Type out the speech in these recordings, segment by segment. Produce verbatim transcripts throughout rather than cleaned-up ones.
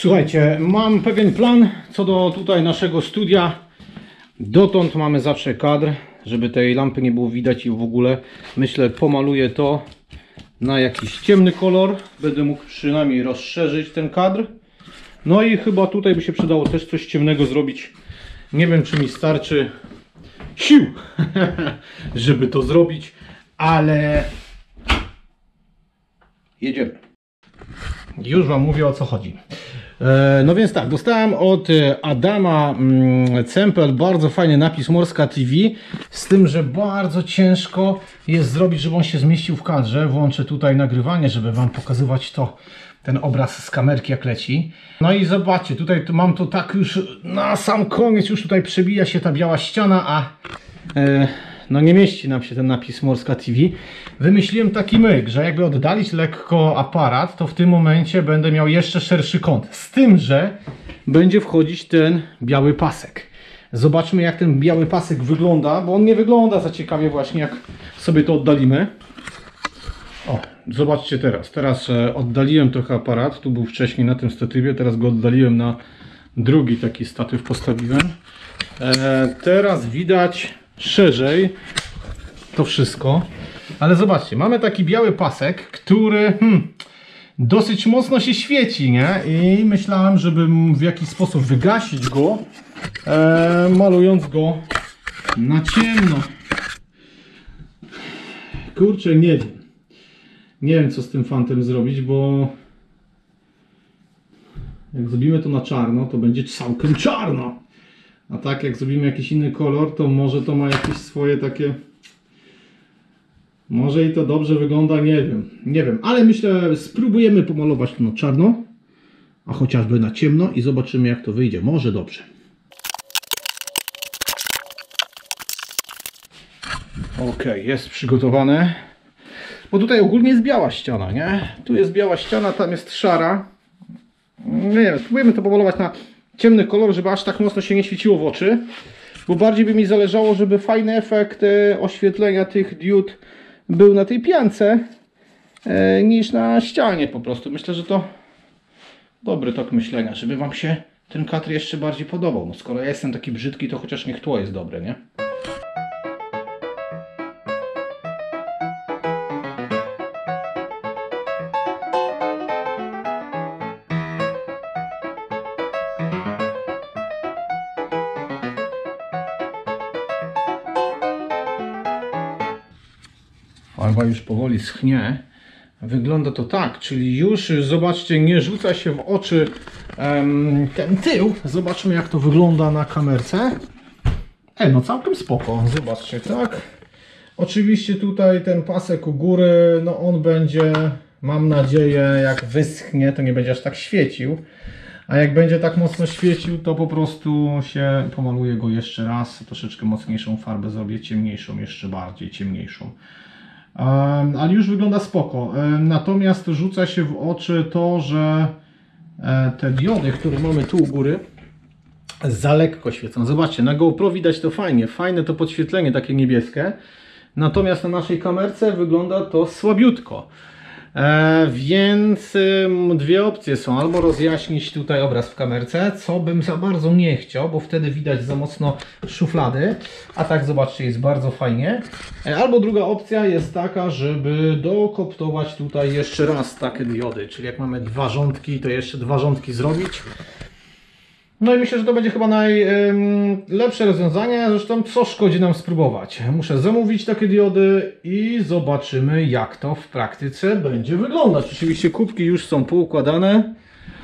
Słuchajcie, mam pewien plan co do tutaj naszego studia. Dotąd mamy zawsze kadr, żeby tej lampy nie było widać i w ogóle myślę pomaluję to na jakiś ciemny kolor. Będę mógł przynajmniej rozszerzyć ten kadr. No i chyba tutaj by się przydało też coś ciemnego zrobić. Nie wiem, czy mi starczy sił, żeby to zrobić, ale jedziemy. Już wam mówię, o co chodzi. No więc tak, dostałem od Adama Cempel bardzo fajny napis Morska T V, z tym, że bardzo ciężko jest zrobić, żeby on się zmieścił w kadrze. Włączę tutaj nagrywanie, żeby wam pokazywać to, ten obraz z kamerki jak leci. No i zobaczcie, tutaj mam to tak już na sam koniec, już tutaj przebija się ta biała ściana, a e, no nie mieści nam się ten napis Morska T V. Wymyśliłem taki myk, że jakby oddalić lekko aparat, to w tym momencie będę miał jeszcze szerszy kąt. Z tym, że będzie wchodzić ten biały pasek. Zobaczmy, jak ten biały pasek wygląda, bo on nie wygląda za ciekawie właśnie, jak sobie to oddalimy. O, zobaczcie teraz. Teraz oddaliłem trochę aparat. Tu był wcześniej na tym statywie, teraz go oddaliłem na drugi taki statyw, postawiłem. E, teraz widać szerzej to wszystko. Ale zobaczcie, mamy taki biały pasek, który hmm, dosyć mocno się świeci, nie? I myślałem, żeby w jakiś sposób wygasić go, e, malując go na ciemno. Kurczę, nie wiem. Nie wiem, co z tym fantem zrobić, bo jak zrobimy to na czarno, to będzie całkiem czarno. A tak jak zrobimy jakiś inny kolor, to może to ma jakieś swoje takie... Może i to dobrze wygląda, nie wiem. Nie wiem, ale myślę, spróbujemy pomalować to na czarno, a chociażby na ciemno i zobaczymy, jak to wyjdzie. Może dobrze. Ok, jest przygotowane. Bo tutaj ogólnie jest biała ściana, nie? Tu jest biała ściana, tam jest szara. Nie wiem, spróbujemy to pomalować na ciemny kolor, żeby aż tak mocno się nie świeciło w oczy. Bo bardziej by mi zależało, żeby fajny efekt oświetlenia tych diod był na tej piance niż na ścianie po prostu. Myślę, że to dobry tok myślenia, żeby wam się ten kadr jeszcze bardziej podobał. No skoro ja jestem taki brzydki, to chociaż niech tło jest dobre, nie? Farba już powoli schnie. Wygląda to tak, czyli już zobaczcie, nie rzuca się w oczy um, ten tył. Zobaczmy, jak to wygląda na kamerce. E, no całkiem spoko, zobaczcie, tak. Oczywiście tutaj ten pasek u góry, no on będzie, mam nadzieję, jak wyschnie, to nie będzie aż tak świecił. A jak będzie tak mocno świecił, to po prostu się pomaluje go jeszcze raz. Troszeczkę mocniejszą farbę zrobię, ciemniejszą, jeszcze bardziej ciemniejszą. Um, ale już wygląda spoko. Um, natomiast rzuca się w oczy to, że e, te diody, które mamy tu u góry, za lekko świecą. Zobaczcie, na GoPro widać to fajnie. Fajne to podświetlenie takie niebieskie. Natomiast na naszej kamerce wygląda to słabiutko. E, więc y, dwie opcje są. Albo rozjaśnić tutaj obraz w kamerce, co bym za bardzo nie chciał, bo wtedy widać za mocno szuflady. A tak zobaczcie, jest bardzo fajnie. E, albo druga opcja jest taka, żeby dokoptować tutaj jeszcze raz takie diody. Czyli jak mamy dwa rządki, to jeszcze dwa rządki zrobić. No i myślę, że to będzie chyba najlepsze rozwiązanie. Zresztą co szkodzi nam spróbować. Muszę zamówić takie diody i zobaczymy, jak to w praktyce będzie wyglądać. Oczywiście kubki już są poukładane.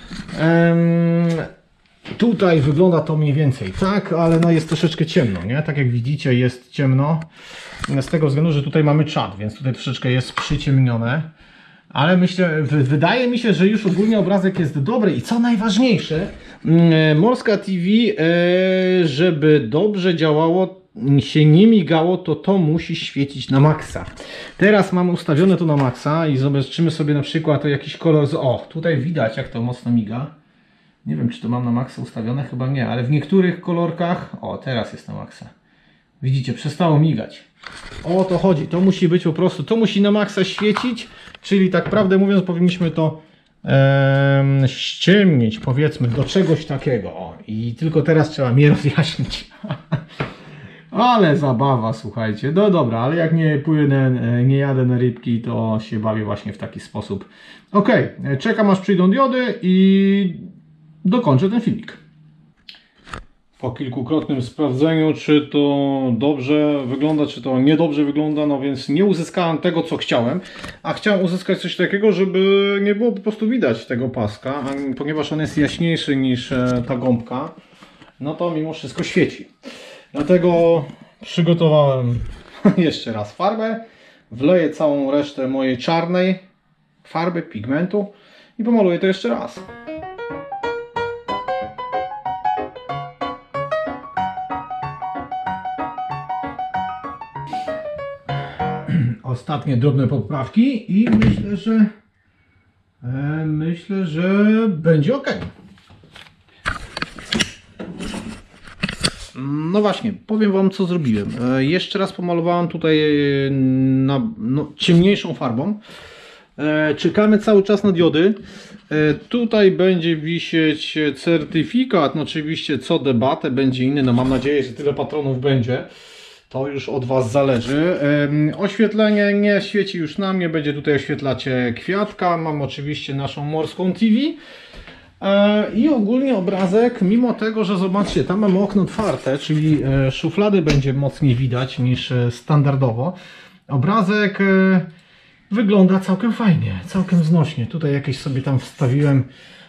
Ehm, tutaj wygląda to mniej więcej tak, ale no jest troszeczkę ciemno, nie? Tak jak widzicie, jest ciemno. Z tego względu, że tutaj mamy czat, więc tutaj troszeczkę jest przyciemnione. Ale myślę, wydaje mi się, że już ogólnie obrazek jest dobry i co najważniejsze, Morska T V, żeby dobrze działało, się nie migało, to to musi świecić na maksa. Teraz mam ustawione to na maksa i zobaczymy sobie na przykład to jakiś kolor z... O, tutaj widać, jak to mocno miga. Nie wiem, czy to mam na maksa ustawione, chyba nie, ale w niektórych kolorkach... O, teraz jest na maksa. Widzicie, przestało migać. O to chodzi, to musi być po prostu, to musi na maksa świecić, czyli tak prawdę mówiąc powinniśmy to em, ściemnić, powiedzmy, do czegoś takiego. O, i tylko teraz trzeba mi rozjaśnić. Ale zabawa, słuchajcie. No dobra, ale jak nie płynę, nie jadę na rybki, to się bawię właśnie w taki sposób. Ok, czekam aż przyjdą diody i dokończę ten filmik. Po kilkukrotnym sprawdzeniu, czy to dobrze wygląda, czy to niedobrze wygląda, no więc nie uzyskałem tego, co chciałem, a chciałem uzyskać coś takiego, żeby nie było po prostu widać tego paska, a ponieważ on jest jaśniejszy niż ta gąbka, no to mimo wszystko świeci. Dlatego przygotowałem jeszcze raz farbę, wleję całą resztę mojej czarnej farby, pigmentu i pomaluję to jeszcze raz. Ostatnie drobne poprawki i myślę, że e, myślę, że będzie ok. No właśnie, powiem Wam, co zrobiłem. E, jeszcze raz pomalowałem tutaj na, no, ciemniejszą farbą. E, czekamy cały czas na diody. E, tutaj będzie wisieć certyfikat, no oczywiście co debatę będzie inny, no mam nadzieję, że tyle patronów będzie. To już od Was zależy. Oświetlenie nie świeci już na mnie, będzie tutaj oświetlacie kwiatka. Mam oczywiście naszą morską T V. I ogólnie obrazek, mimo tego, że zobaczcie, tam mamy okno otwarte, czyli szuflady będzie mocniej widać niż standardowo. Obrazek wygląda całkiem fajnie, całkiem znośnie. Tutaj jakieś sobie tam wstawiłem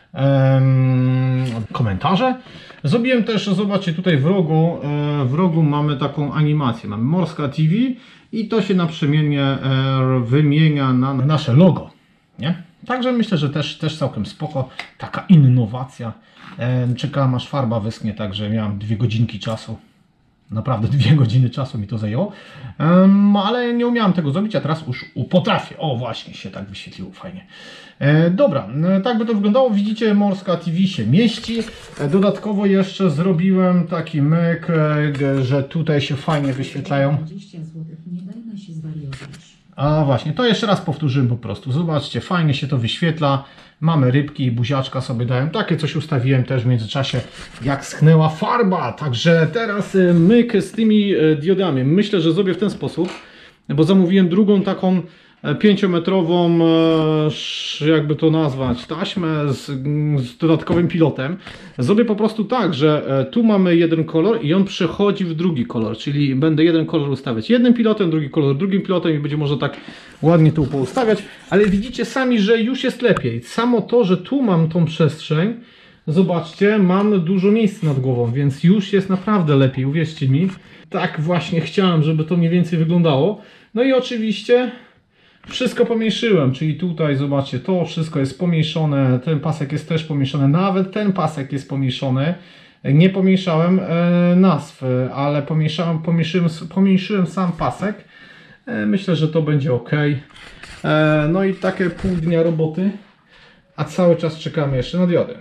um, komentarze. Zrobiłem też, zobaczcie, tutaj w rogu, w rogu mamy taką animację, mamy Morska T V i to się naprzemiennie wymienia na nasze logo, nie? Także myślę, że też, też całkiem spoko, taka innowacja. Czekałem aż farba wyschnie, także miałem dwie godzinki czasu. Naprawdę dwie godziny czasu mi to zajęło, um, ale nie umiałem tego zrobić, a teraz już potrafię. O, właśnie się tak wyświetliło, fajnie. E, dobra, tak by to wyglądało. Widzicie, Morska T V się mieści. E, dodatkowo jeszcze zrobiłem taki myk, e, że tutaj się fajnie wyświetlają. dwadzieścia złotych, nie dajmy się zwariować. A właśnie, to jeszcze raz powtórzyłem po prostu. Zobaczcie, fajnie się to wyświetla. Mamy rybki i buziaczka sobie dałem. Takie coś ustawiłem też w międzyczasie, jak schnęła farba. Także teraz myk z tymi diodami. Myślę, że zrobię w ten sposób, bo zamówiłem drugą taką pięciometrową, jakby to nazwać, taśmę z, z dodatkowym pilotem. Zrobię po prostu tak, że tu mamy jeden kolor i on przechodzi w drugi kolor, czyli będę jeden kolor ustawiać jednym pilotem, drugi kolor drugim pilotem i będzie można tak ładnie tu poustawiać, ale widzicie sami, że już jest lepiej. Samo to, że tu mam tą przestrzeń, zobaczcie, mam dużo miejsca nad głową, więc już jest naprawdę lepiej, uwierzcie mi. Tak właśnie chciałem, żeby to mniej więcej wyglądało. No i oczywiście wszystko pomniejszyłem, czyli tutaj zobaczcie, to wszystko jest pomniejszone, ten pasek jest też pomniejszony, nawet ten pasek jest pomniejszony. Nie pomniejszałem e, nazw, ale pomniejszałem, pomniejszyłem, pomniejszyłem sam pasek. E, myślę, że to będzie ok. E, no i takie pół dnia roboty, a cały czas czekamy jeszcze na diody.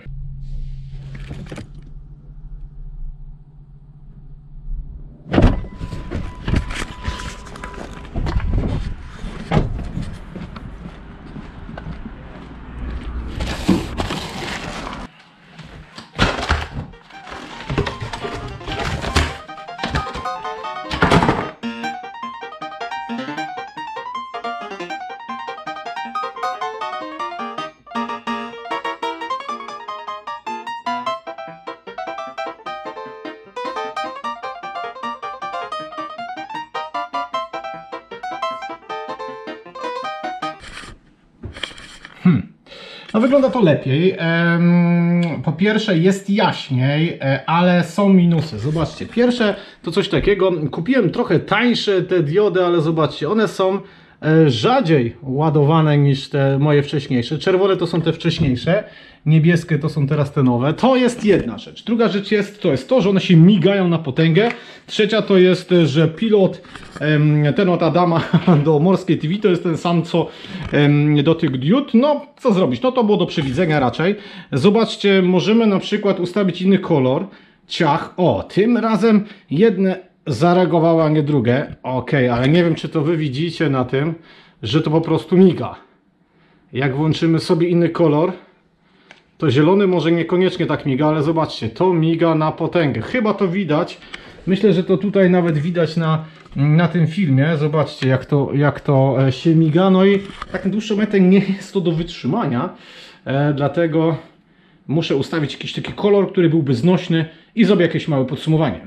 Hmm. No wygląda to lepiej. Po pierwsze jest jaśniej, ale są minusy. Zobaczcie, pierwsze to coś takiego. Kupiłem trochę tańsze te diody, ale zobaczcie, one są rzadziej ładowane niż te moje wcześniejsze. Czerwone to są te wcześniejsze, niebieskie to są teraz te nowe. To jest jedna rzecz. Druga rzecz jest to, jest to, że one się migają na potęgę. Trzecia to jest, że pilot, ten od Adama do Morskiej T V to jest ten sam co do tych diod. No co zrobić? No to było do przewidzenia raczej. Zobaczcie, możemy na przykład ustawić inny kolor. Ciach, o, tym razem jedne zareagowało, a nie drugie. Ok, ale nie wiem, czy to wy widzicie na tym, że to po prostu miga. Jak włączymy sobie inny kolor, to zielony może niekoniecznie tak miga, ale zobaczcie, to miga na potęgę. Chyba to widać. Myślę, że to tutaj nawet widać na, na tym filmie. Zobaczcie, jak to, jak to się miga. No i tak na dłuższą metę nie jest to do wytrzymania. E, dlatego muszę ustawić jakiś taki kolor, który byłby znośny i zrobię jakieś małe podsumowanie.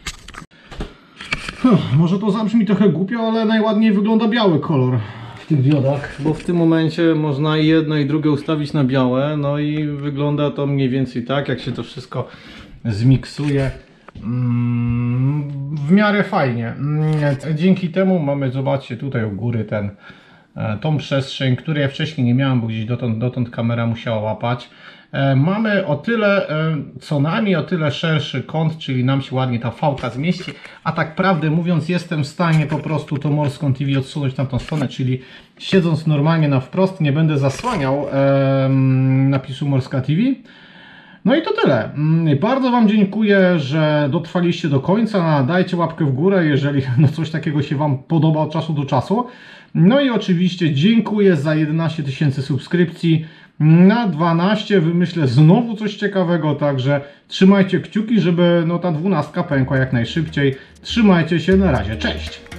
Huh, może to zabrzmi trochę głupio, ale najładniej wygląda biały kolor w tych diodach, bo w tym momencie można i jedno i drugie ustawić na białe, no i wygląda to mniej więcej tak, jak się to wszystko zmiksuje. Mm, w miarę fajnie. Mm, dzięki temu mamy, zobaczcie tutaj u góry ten, tą przestrzeń, której ja wcześniej nie miałem, bo gdzieś dotąd, dotąd kamera musiała łapać. Mamy o tyle, co najmniej o tyle szerszy kąt, czyli nam się ładnie ta fałka zmieści, a tak prawdę mówiąc jestem w stanie po prostu tą Morską T V odsunąć na tą stronę, czyli siedząc normalnie na wprost nie będę zasłaniał em, napisu Morska T V. No i to tyle. Bardzo Wam dziękuję, że dotrwaliście do końca. Dajcie łapkę w górę, jeżeli no coś takiego się Wam podoba od czasu do czasu. No i oczywiście dziękuję za jedenaście tysięcy subskrypcji. Na dwanaście wymyślę znowu coś ciekawego, także trzymajcie kciuki, żeby no ta dwunastka pękła jak najszybciej. Trzymajcie się, na razie, cześć!